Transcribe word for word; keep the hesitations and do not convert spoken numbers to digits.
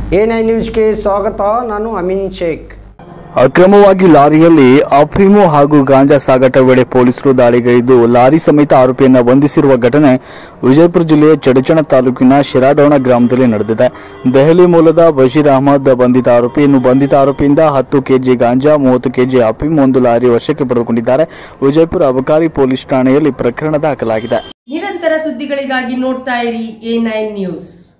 A nine ನ್ಯೂಸ್ಗೆ ಸ್ವಾಗತ. ನಾನು ಅಮೀನ್ ಶೇಖ್. ಅಕ್ರಮವಾಗಿ ಲಾರಿಯಲ್ಲಿ ಅಫೀಮು ಹಾಗೂ ಗಾಂಜಾ ಸಾಗಾಟ ವೇಳೆ ಪೊಲೀಸರು ದಾಳಿಗೈದು ಲಾರಿ ಸಮೇತ ಆರೋಪಿಯನ್ನು ಬಂಧಿಸಿರುವ ಘಟನೆ ವಿಜಯಪುರ ಜಿಲ್ಲೆಯ ಚಡಚಣ ತಾಲೂಕಿನ ಶಿರಾಡೋಣ ಗ್ರಾಮದಲ್ಲಿ ನಡೆದಿದೆ. ದೆಹಲಿ ಮೂಲದ ಬಶೀರ್ ಅಹಮದ್ ಬಂಧಿತ ಆರೋಪಿ. ಇನ್ನು ಬಂಧಿತ ಆರೋಪಿಯಿಂದ ಹತ್ತು ಕೆಜಿ ಗಾಂಜಾ, ಮೂವತ್ತು ಕೆಜಿ ಅಫೀಮ್ ಒಂದು ಲಾರಿ ವಶಕ್ಕೆ ಪಡೆದುಕೊಂಡಿದ್ದಾರೆ. ವಿಜಯಪುರ ಅಬಕಾರಿ ಪೊಲೀಸ್ ಠಾಣೆಯಲ್ಲಿ ಪ್ರಕರಣ ದಾಖಲಾಗಿದೆ. ನಿರಂತರ ಸುದ್ದಿಗಳಿಗಾಗಿ ನೋಡ್ತಾ ಇರಿ ಎ ನೈನ್ ನ್ಯೂಸ್.